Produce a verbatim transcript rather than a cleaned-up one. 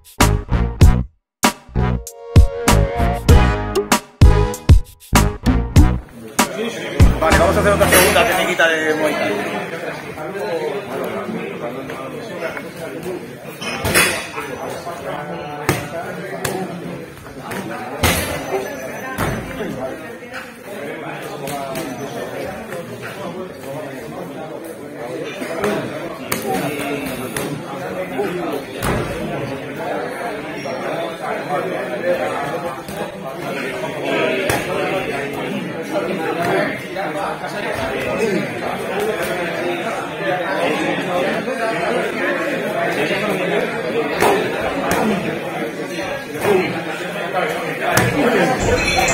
Vale, vamos a hacer otra segunda técnica de Muay Thai. Thank you.